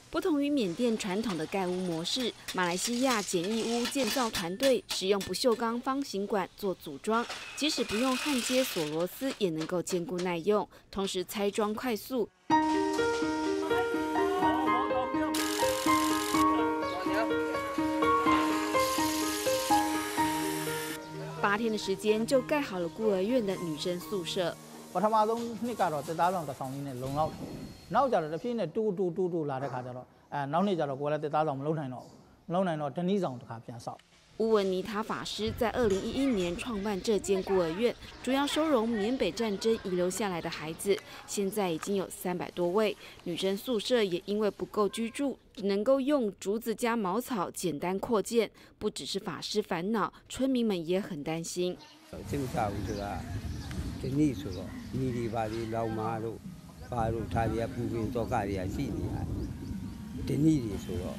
不同于缅甸传统的盖屋模式，马来西亚简易屋建造团队使用不锈钢方形管做组装，即使不用焊接锁螺丝，也能够坚固耐用，同时拆装快速。8天的時間就蓋好了孤兒院的女生宿舍。 ပထမဆုံးနှစ်ကတော့တက်သားဆောင်တစ်ဆောင်လေးနဲ့လုံလောက်တယ်။နောက်ကြတော့တစ်ဖြည်းနဲ့တူလာတဲ့ခါကျတော့နောက်နေ့ကျတော့ကိုယ်လည်းတက်သားဆောင်မလုံနိုင်တော့ဘူး။မလုံနိုင်တော့တနည်းဆောင်တစ်ခါပြန်ဆောက်。 乌文尼塔法师在2011年创办这间孤儿院，主要收容缅北战争遗留下来的孩子，现在已经有300多位。女生宿舍也因为不够居住，只能够用竹子加茅草简单扩建。不只是法师烦恼，村民们也很担心。 政策ဆိုတာဒီနေ့ဆိုတော့ညီတွေပါဒီလောက်မာတို့ပါတို့ဒါတွေကပူပင်တော့ကတွေကရှိနေတာဒီနေ့တွေဆိုတော့。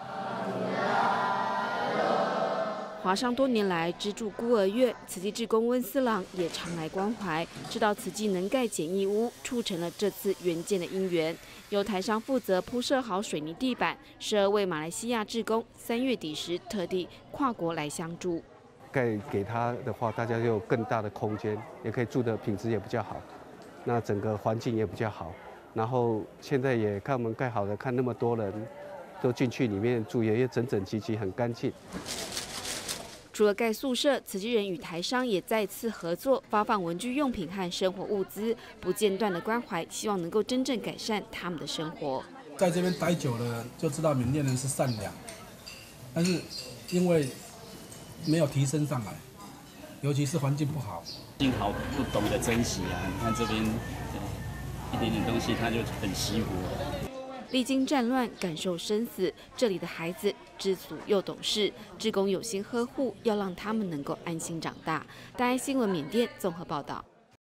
华商多年来资助孤儿院，慈济志工温斯朗也常来关怀，知道慈济能盖简易屋，促成了这次援建的因缘。由台商负责铺设好水泥地板，12位马来西亚志工3月底时特地跨国来相助。 盖给他的话，大家就有更大的空间，也可以住的品质也比较好，那整个环境也比较好。然后现在也看我们盖好的，看那么多人都进去里面住，也整整齐齐，很干净。 除了盖宿舍，慈济人与台商也再次合作，发放文具用品和生活物资，不间断的关怀，希望能够真正改善他们的生活。 在这边待久了，就知道缅甸人是善良，但是因为没有提升上来，尤其是环境不好， 幸好不懂得珍惜啊！你看这边一点点东西，它就很稀薄。 历经战乱，感受生死，这里的孩子知足又懂事，志工有心呵护，要让他们能够安心长大。大爱新闻缅甸综合报道。